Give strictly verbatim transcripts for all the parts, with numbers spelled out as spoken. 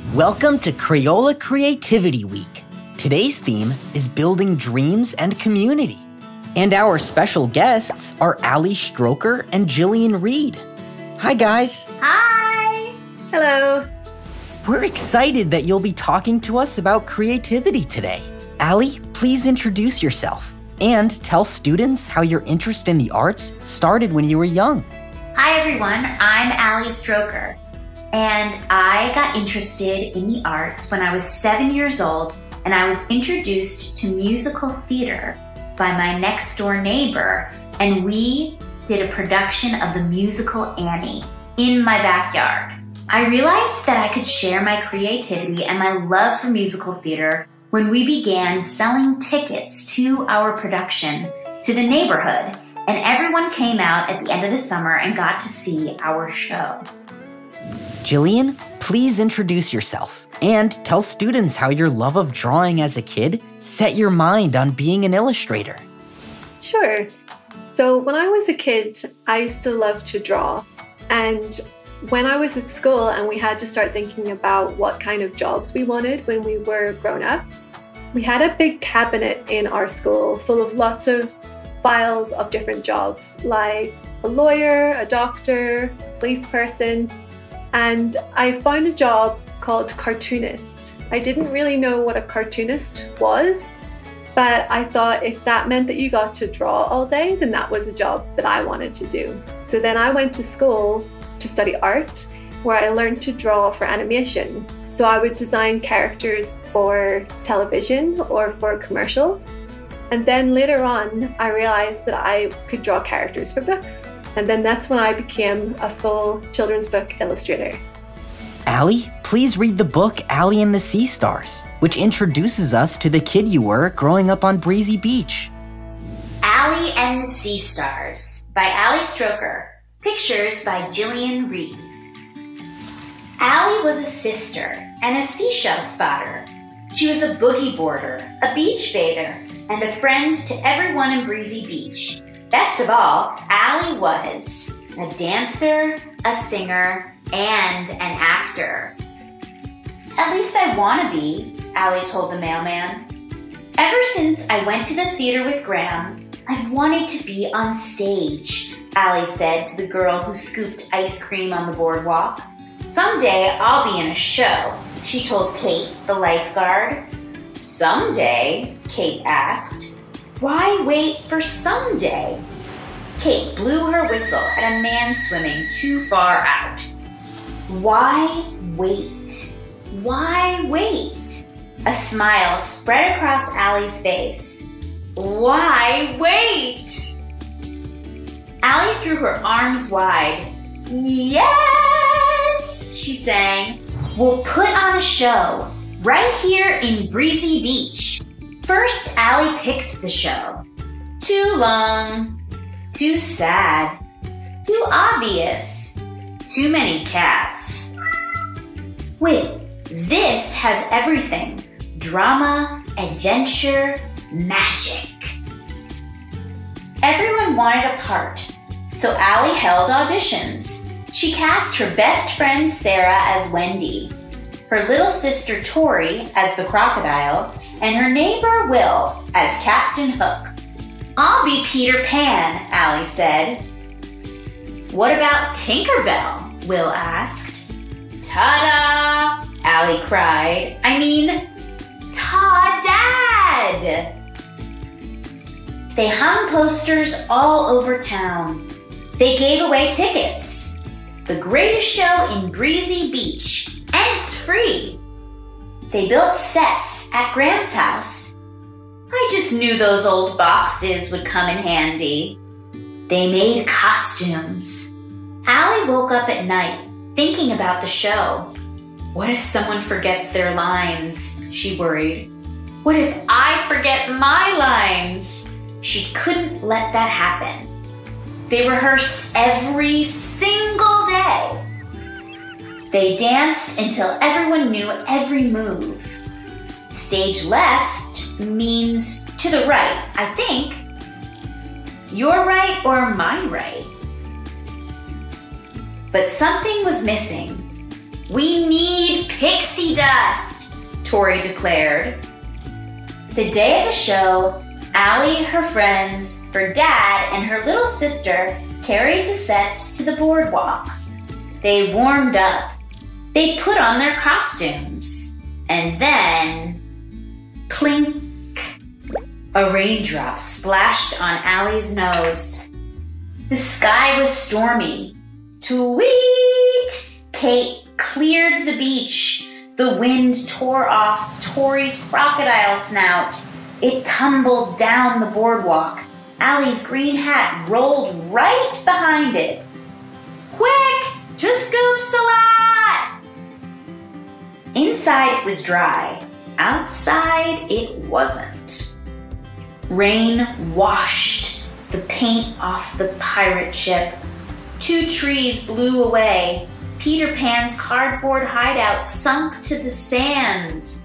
Welcome to Crayola Creativity Week. Today's theme is building dreams and community. And our special guests are Ali Stroker and Gillian Reid. Hi, guys. Hi. Hello. We're excited that you'll be talking to us about creativity today. Ali, please introduce yourself and tell students how your interest in the arts started when you were young. Hi, everyone. I'm Ali Stroker. And I got interested in the arts when I was seven years old, and I was introduced to musical theater by my next door neighbor, and we did a production of the musical Annie in my backyard. I realized that I could share my creativity and my love for musical theater when we began selling tickets to our production to the neighborhood, and everyone came out at the end of the summer and got to see our show. Gillian, please introduce yourself and tell students how your love of drawing as a kid set your mind on being an illustrator. Sure. So when I was a kid, I used to love to draw. And when I was at school and we had to start thinking about what kind of jobs we wanted when we were grown up, we had a big cabinet in our school full of lots of files of different jobs, like a lawyer, a doctor, a police person. And I found a job called cartoonist. I didn't really know what a cartoonist was, but I thought if that meant that you got to draw all day, then that was a job that I wanted to do. So then I went to school to study art, where I learned to draw for animation. So I would design characters for television or for commercials. And then later on, I realized that I could draw characters for books. And then that's when I became a full children's book illustrator. Ali, please read the book Ali and the Sea Stars, which introduces us to the kid you were growing up on Breezy Beach. Ali and the Sea Stars by Ali Stroker. Pictures by Gillian Reid. Ali was a sister and a seashell spotter. She was a boogie boarder, a beach bather, and a friend to everyone in Breezy Beach. Best of all, Ali was a dancer, a singer, and an actor. At least I want to be, Ali told the mailman. Ever since I went to the theater with Graham, I've wanted to be on stage, Ali said to the girl who scooped ice cream on the boardwalk. Someday I'll be in a show, she told Kate, the lifeguard. Someday, Kate asked. Why wait for someday? Kate blew her whistle at a man swimming too far out. Why wait? Why wait? A smile spread across Ali's face. Why wait? Ali threw her arms wide. Yes, she sang. We'll put on a show right here in Breezy Beach. First, Ali picked the show. Too long, too sad, too obvious, too many cats. Wait, this has everything. Drama, adventure, magic. Everyone wanted a part, so Ali held auditions. She cast her best friend Sarah as Wendy, her little sister Tori as the crocodile, and her neighbor Will as Captain Hook. I'll be Peter Pan, Ali said. What about Tinkerbell? Will asked. Ta-da! Ali cried. I mean, ta-dad! They hung posters all over town. They gave away tickets. The greatest show in Breezy Beach, and it's free. They built sets at Graham's house. I just knew those old boxes would come in handy. They made costumes. Ali woke up at night thinking about the show. What if someone forgets their lines? She worried. What if I forget my lines? She couldn't let that happen. They rehearsed every single day. They danced until everyone knew every move. Stage left means to the right, I think. Your right or my right? But something was missing. We need pixie dust, Tori declared. The day of the show, Allie, her friends, her dad, and her little sister carried the sets to the boardwalk. They warmed up. They put on their costumes. And then, clink, a raindrop splashed on Allie's nose. The sky was stormy. Tweet! Kate cleared the beach. The wind tore off Tori's crocodile snout. It tumbled down the boardwalk. Allie's green hat rolled right behind it. Quick, to Scoop-a-lot! Inside it was dry. Outside it wasn't. Rain washed the paint off the pirate ship. Two trees blew away. Peter Pan's cardboard hideout sunk to the sand.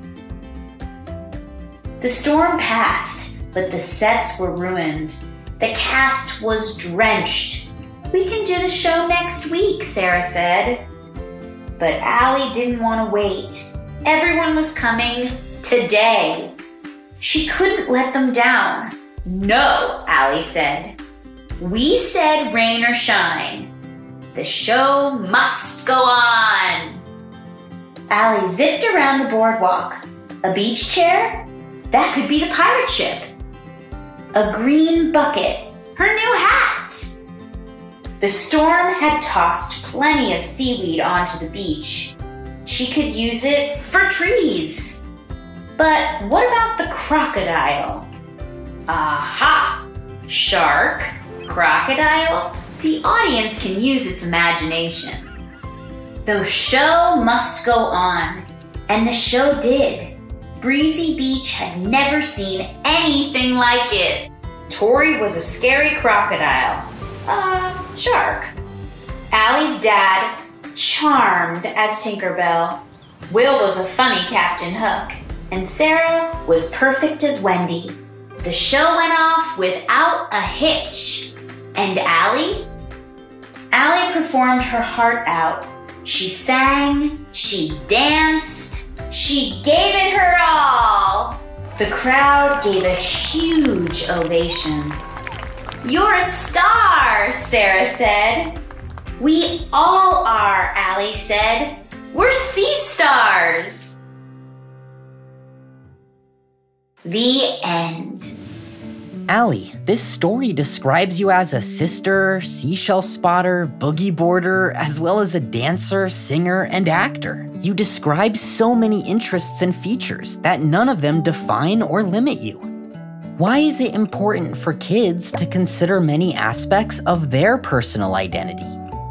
The storm passed, but the sets were ruined. The cast was drenched. We can do the show next week, Sarah said. But Allie didn't want to wait. Everyone was coming today. She couldn't let them down. No, Allie said. We said rain or shine. The show must go on. Allie zipped around the boardwalk. A beach chair? That could be the pirate ship. A green bucket. Her new hat. The storm had tossed plenty of seaweed onto the beach. She could use it for trees. But what about the crocodile? Aha! Shark, crocodile. The audience can use its imagination. The show must go on. And the show did. Breezy Beach had never seen anything like it. Tori was a scary crocodile. Uh, shark. Allie's dad, charmed as Tinkerbell. Will was a funny Captain Hook. And Sarah was perfect as Wendy. The show went off without a hitch. And Allie? Allie performed her heart out. She sang, she danced, she gave it her all. The crowd gave a huge ovation. You're a star, Sarah said. We all are, Allie said. We're sea stars. The end. Allie, this story describes you as a sister, seashell spotter, boogie boarder, as well as a dancer, singer, and actor. You describe so many interests and features that none of them define or limit you. Why is it important for kids to consider many aspects of their personal identity?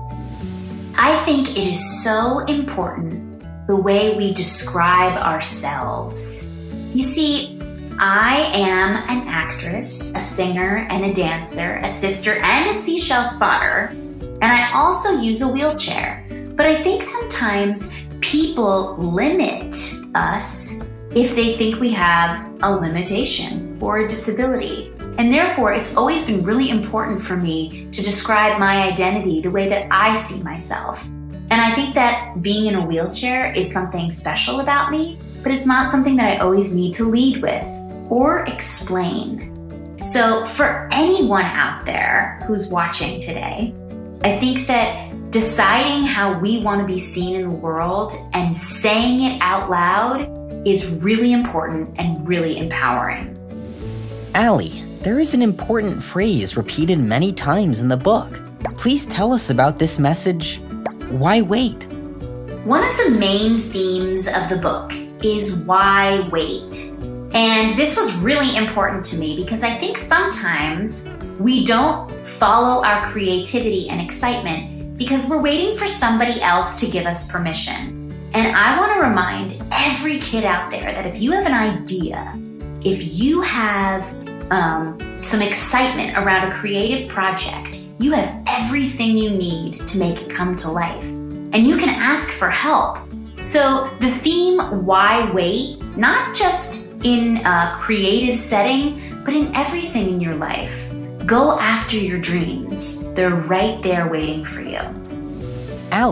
I think it is so important the way we describe ourselves. You see, I am an actress, a singer, and a dancer, a sister, and a seashell spotter, and I also use a wheelchair. But I think sometimes people limit us if they think we have a limitation or a disability. And therefore, it's always been really important for me to describe my identity the way that I see myself. And I think that being in a wheelchair is something special about me, but it's not something that I always need to lead with or explain. So for anyone out there who's watching today, I think that deciding how we want to be seen in the world and saying it out loud is really important and really empowering. Allie, there is an important phrase repeated many times in the book. Please tell us about this message, why wait? One of the main themes of the book is why wait? And this was really important to me because I think sometimes we don't follow our creativity and excitement because we're waiting for somebody else to give us permission. And I want to remind every kid out there that if you have an idea, if you have um, some excitement around a creative project, you have everything you need to make it come to life. And you can ask for help. So the theme, why wait, not just in a creative setting, but in everything in your life. Go after your dreams. They're right there waiting for you. Allie,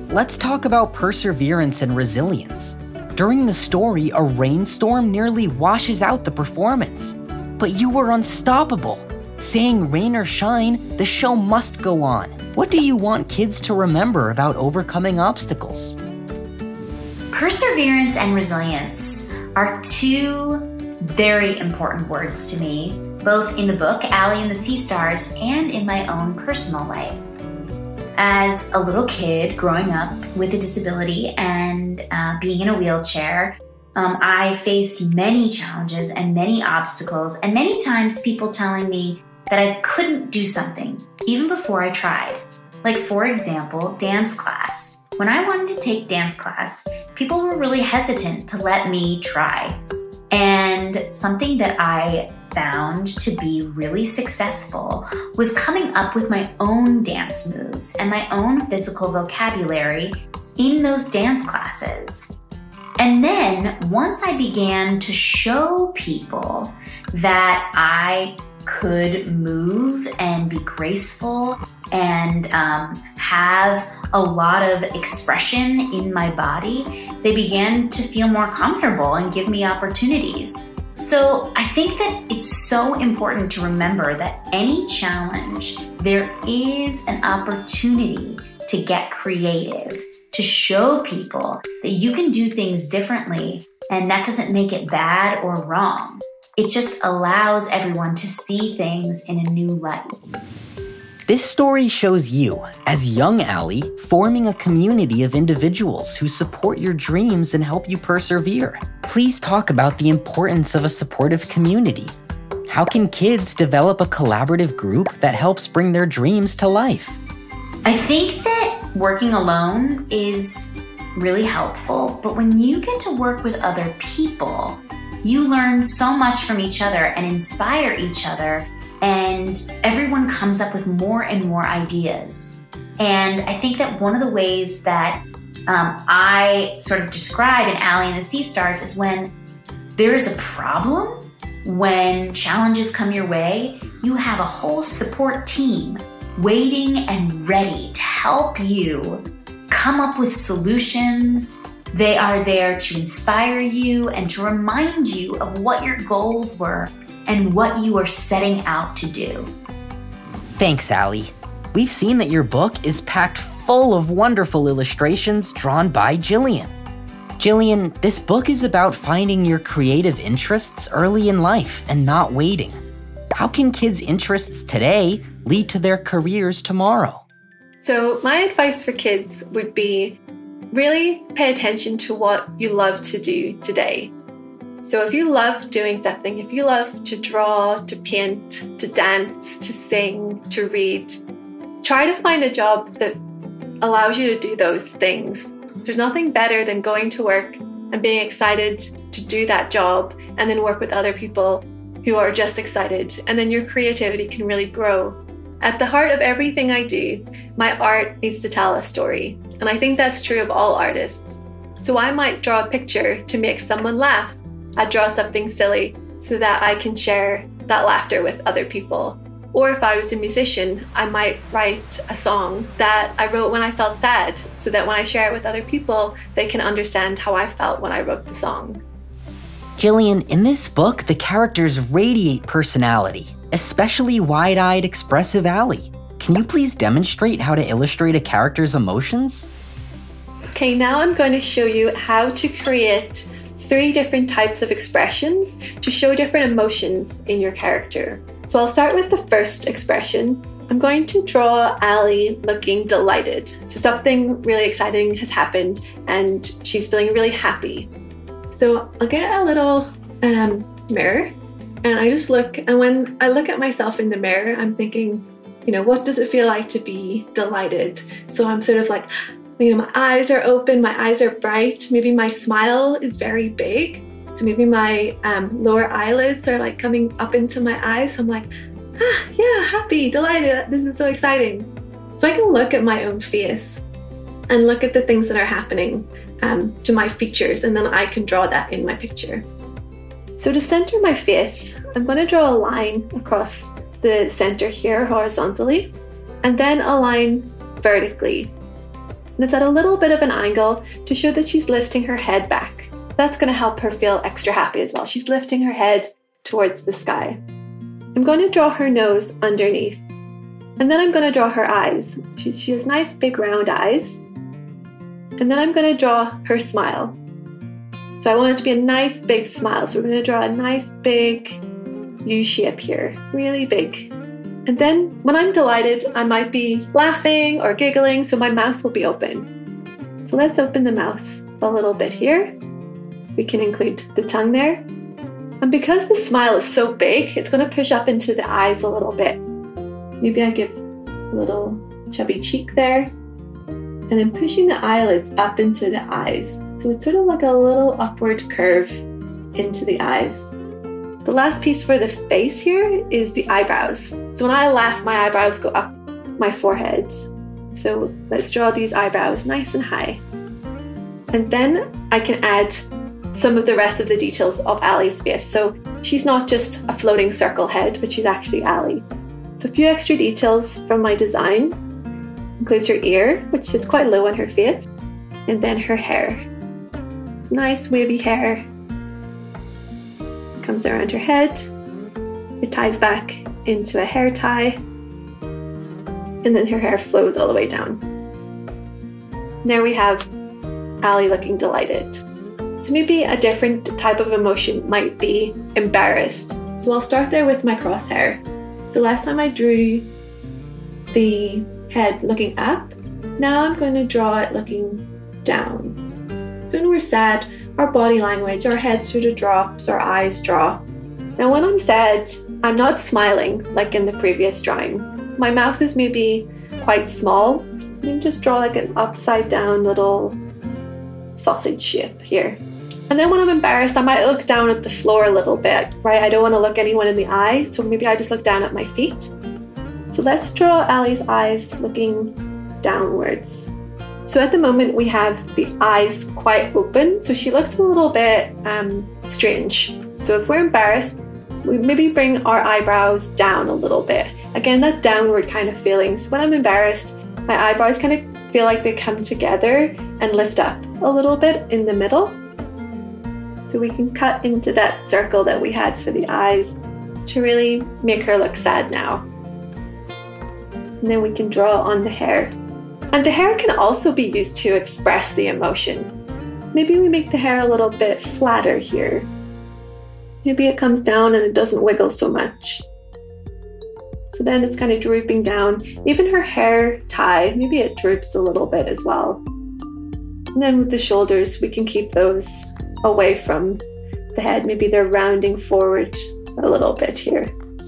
let's talk about perseverance and resilience. During the story, a rainstorm nearly washes out the performance. But you were unstoppable. Saying rain or shine, the show must go on. What do you want kids to remember about overcoming obstacles? Perseverance and resilience are two very important words to me, both in the book, Allie and the Sea Stars, and in my own personal life. As a little kid growing up with a disability and uh, being in a wheelchair, um, I faced many challenges and many obstacles, and many times people telling me that I couldn't do something, even before I tried. Like, for example, dance class. When I wanted to take dance class, people were really hesitant to let me try. And something that I found to be really successful was coming up with my own dance moves and my own physical vocabulary in those dance classes. And then once I began to show people that I could move and be graceful and um, have a lot of expression in my body, they began to feel more comfortable and give me opportunities. So I think that it's so important to remember that any challenge, there is an opportunity to get creative, to show people that you can do things differently, and that doesn't make it bad or wrong. It just allows everyone to see things in a new light. This story shows you, as young Allie, forming a community of individuals who support your dreams and help you persevere. Please talk about the importance of a supportive community. How can kids develop a collaborative group that helps bring their dreams to life? I think that working alone is really helpful, but when you get to work with other people, you learn so much from each other and inspire each other, and everyone comes up with more and more ideas. And I think that one of the ways that um, I sort of describe in Allie and the Sea Stars is when there is a problem, when challenges come your way, you have a whole support team waiting and ready to help you come up with solutions. They are there to inspire you and to remind you of what your goals were and what you are setting out to do. Thanks, Allie. We've seen that your book is packed full of wonderful illustrations drawn by Gillian. Gillian, this book is about finding your creative interests early in life and not waiting. How can kids' interests today lead to their careers tomorrow? So my advice for kids would be really pay attention to what you love to do today. So if you love doing something, if you love to draw, to paint, to dance, to sing, to read, try to find a job that allows you to do those things. There's nothing better than going to work and being excited to do that job and then work with other people who are just excited, and then your creativity can really grow. At the heart of everything I do, my art needs to tell a story, and I think that's true of all artists. So I might draw a picture to make someone laugh. I draw something silly so that I can share that laughter with other people. Or if I was a musician, I might write a song that I wrote when I felt sad, so that when I share it with other people, they can understand how I felt when I wrote the song. Gillian, in this book, the characters radiate personality, especially wide-eyed, expressive Allie. Can you please demonstrate how to illustrate a character's emotions? Okay, now I'm going to show you how to create three different types of expressions to show different emotions in your character. So I'll start with the first expression. I'm going to draw Allie looking delighted. So something really exciting has happened and she's feeling really happy. So I'll get a little um, mirror and I just look, and when I look at myself in the mirror, I'm thinking, you know, what does it feel like to be delighted? So I'm sort of like, you know, my eyes are open, my eyes are bright, maybe my smile is very big. So maybe my um, lower eyelids are like coming up into my eyes. So I'm like, ah, yeah, happy, delighted, this is so exciting. So I can look at my own face and look at the things that are happening um, to my features, and then I can draw that in my picture. So to center my face, I'm going to draw a line across the center here horizontally, and then a line vertically. And it's at a little bit of an angle to show that she's lifting her head back. That's going to help her feel extra happy as well. She's lifting her head towards the sky. I'm going to draw her nose underneath. And then I'm going to draw her eyes. She, she has nice big round eyes. And then I'm going to draw her smile. So I want it to be a nice big smile. So we're going to draw a nice big U shape here, really big. And then when I'm delighted, I might be laughing or giggling, so my mouth will be open. So let's open the mouth a little bit here. We can include the tongue there. And because the smile is so big, it's going to push up into the eyes a little bit. Maybe I give a little chubby cheek there. And then pushing the eyelids up into the eyes. So it's sort of like a little upward curve into the eyes. The last piece for the face here is the eyebrows. So when I laugh, my eyebrows go up my forehead. So let's draw these eyebrows nice and high. And then I can add some of the rest of the details of Ali's face. So she's not just a floating circle head, but she's actually Ali. So a few extra details from my design includes her ear, which sits quite low on her face, and then her hair. It's nice wavy hair. Comes around her head, it ties back into a hair tie, and then her hair flows all the way down. There we have Ali looking delighted. So maybe a different type of emotion might be embarrassed. So I'll start there with my crosshair. So last time I drew the head looking up, now I'm going to draw it looking down. So when we're sad, our body language, our head sort of drops, our eyes drop. Now when I'm sad, I'm not smiling like in the previous drawing. My mouth is maybe quite small, so maybe just draw like an upside down little sausage shape here. And then when I'm embarrassed, I might look down at the floor a little bit, right? I don't want to look anyone in the eye, so maybe I just look down at my feet. So let's draw Ali's eyes looking downwards. So at the moment we have the eyes quite open, so she looks a little bit um, strange. So if we're embarrassed, we maybe bring our eyebrows down a little bit. Again, that downward kind of feeling. So when I'm embarrassed, my eyebrows kind of feel like they come together and lift up a little bit in the middle. So we can cut into that circle that we had for the eyes to really make her look sad now. And then we can draw on the hair. And the hair can also be used to express the emotion. Maybe we make the hair a little bit flatter here. Maybe it comes down and it doesn't wiggle so much. So then it's kind of drooping down. Even her hair tie, maybe it droops a little bit as well. And then with the shoulders, we can keep those away from the head. Maybe they're rounding forward a little bit here.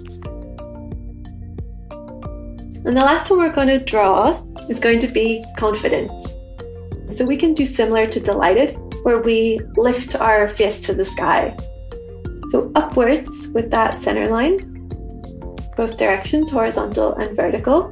And the last one we're going to draw is going to be confident. So we can do similar to delighted, where we lift our face to the sky. So upwards with that center line, both directions, horizontal and vertical.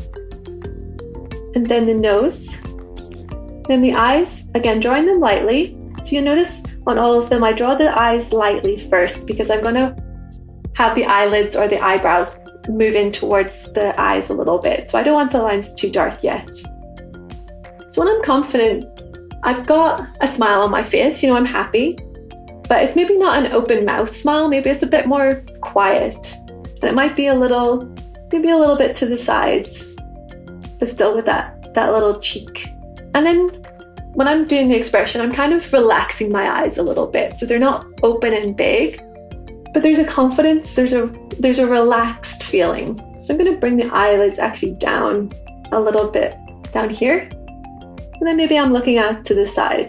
And then the nose. Then the eyes, again drawing them lightly. So you notice on all of them, I draw the eyes lightly first because I'm going to have the eyelids or the eyebrows move in towards the eyes a little bit. So I don't want the lines too dark yet. So when I'm confident, I've got a smile on my face, you know, I'm happy, but it's maybe not an open mouth smile, maybe it's a bit more quiet. And it might be a little, maybe a little bit to the sides, but still with that, that little cheek. And then when I'm doing the expression, I'm kind of relaxing my eyes a little bit. So they're not open and big, but there's a confidence, there's a there's a relaxed feeling. So I'm going to bring the eyelids actually down a little bit down here. And then maybe I'm looking out to the side.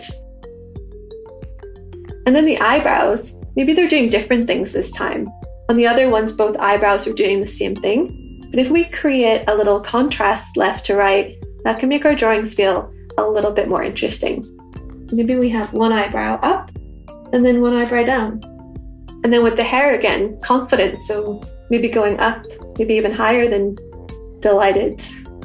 And then the eyebrows, maybe they're doing different things this time. On the other ones, both eyebrows are doing the same thing. But if we create a little contrast left to right, that can make our drawings feel a little bit more interesting. Maybe we have one eyebrow up and then one eyebrow down. And then with the hair again, confident, so maybe going up, maybe even higher than delighted.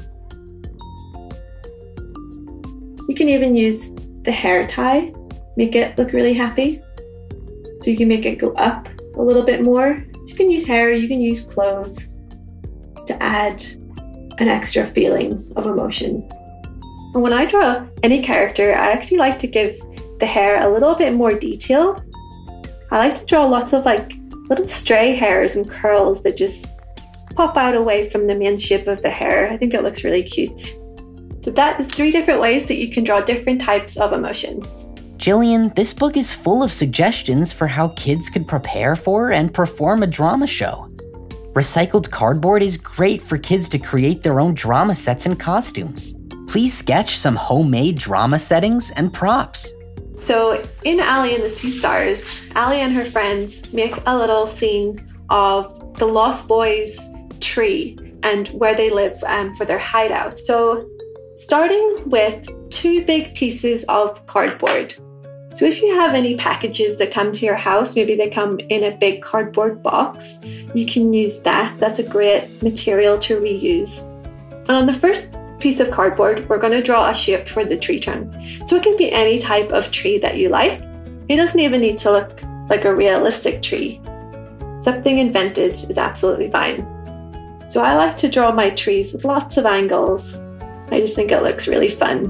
You can even use the hair tie, make it look really happy. So you can make it go up a little bit more. So you can use hair, you can use clothes to add an extra feeling of emotion. And when I draw any character, I actually like to give the hair a little bit more detail. I like to draw lots of like little stray hairs and curls that just pop out away from the main shape of the hair. I think it looks really cute. So that is three different ways that you can draw different types of emotions. Gillian, this book is full of suggestions for how kids could prepare for and perform a drama show. Recycled cardboard is great for kids to create their own drama sets and costumes. Please sketch some homemade drama settings and props. So in Ali and the Sea Stars, Ali and her friends make a little scene of the Lost Boys tree and where they live um, for their hideout. So starting with two big pieces of cardboard. So if you have any packages that come to your house, maybe they come in a big cardboard box, you can use that. That's a great material to reuse. And on the first piece of cardboard, we're going to draw a shape for the tree trunk. So it can be any type of tree that you like. It doesn't even need to look like a realistic tree. Something invented is absolutely fine. So I like to draw my trees with lots of angles. I just think it looks really fun.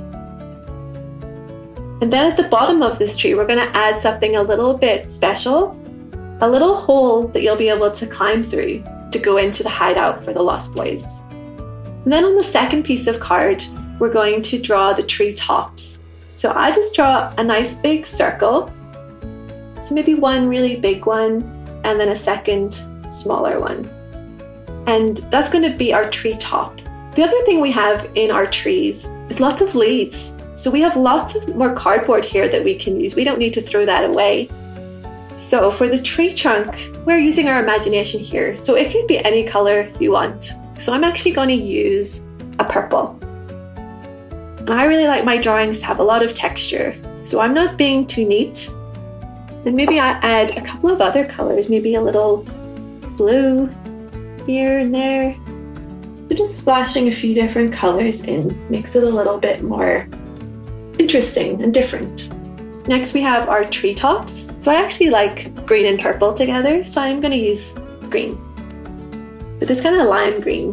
And then at the bottom of this tree, we're going to add something a little bit special, a little hole that you'll be able to climb through to go into the hideout for the Lost Boys. And then on the second piece of card, we're going to draw the tree tops. So I just draw a nice big circle. So maybe one really big one, and then a second smaller one. And that's going to be our tree top. The other thing we have in our trees is lots of leaves. So we have lots of more cardboard here that we can use. We don't need to throw that away. So for the tree trunk, we're using our imagination here. So it can be any color you want. So I'm actually going to use a purple. And I really like my drawings to have a lot of texture. So I'm not being too neat. And maybe I add a couple of other colors, maybe a little blue here and there. So just splashing a few different colors in makes it a little bit more interesting and different. Next we have our treetops. So I actually like green and purple together, so I'm going to use green. But this kind of lime green.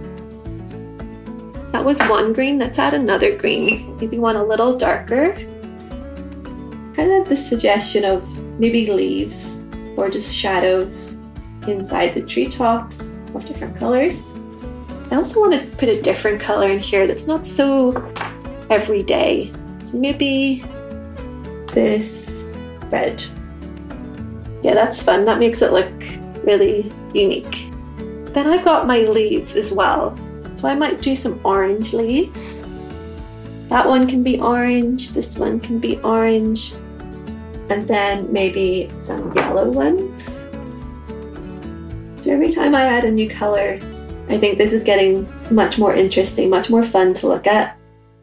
That was one green, let's add another green. Maybe one a little darker. Kind of the suggestion of maybe leaves or just shadows inside the treetops of different colors. I also want to put a different color in here that's not so everyday. So maybe this red. Yeah, that's fun. That makes it look really unique. Then I've got my leaves as well. So I might do some orange leaves. That one can be orange, this one can be orange, and then maybe some yellow ones. So every time I add a new color, I think this is getting much more interesting, much more fun to look at.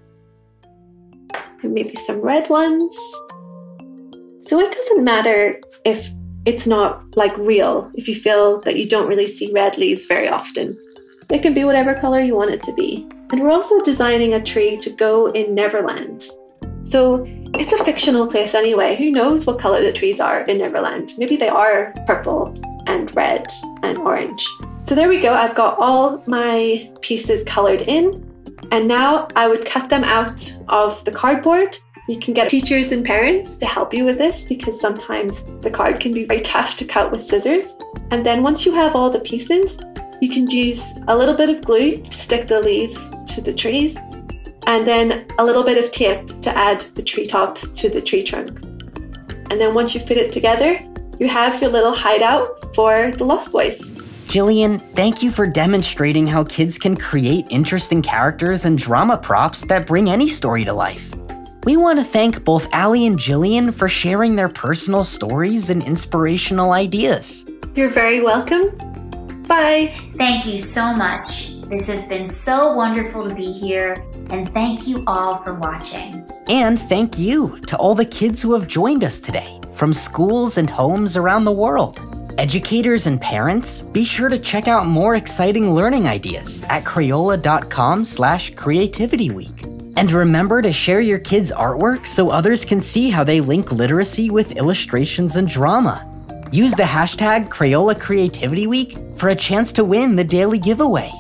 And maybe some red ones. So it doesn't matter if it's not like real, if you feel that you don't really see red leaves very often. It can be whatever color you want it to be. And we're also designing a tree to go in Neverland. So it's a fictional place anyway. Who knows what color the trees are in Neverland? Maybe they are purple and red and orange. So there we go. I've got all my pieces colored in. And now I would cut them out of the cardboard. You can get teachers and parents to help you with this because sometimes the card can be very tough to cut with scissors. And then once you have all the pieces, you can use a little bit of glue to stick the leaves to the trees, and then a little bit of tape to add the treetops to the tree trunk. And then once you put it together, you have your little hideout for the Lost Boys. Gillian, thank you for demonstrating how kids can create interesting characters and drama props that bring any story to life. We want to thank both Ali and Gillian for sharing their personal stories and inspirational ideas. You're very welcome. Bye. Thank you so much. This has been so wonderful to be here, and thank you all for watching. And thank you to all the kids who have joined us today from schools and homes around the world. Educators and parents, be sure to check out more exciting learning ideas at Crayola dot com slash creativity week. And remember to share your kids' artwork so others can see how they link literacy with illustrations and drama. Use the hashtag Crayola Creativity Week for a chance to win the daily giveaway.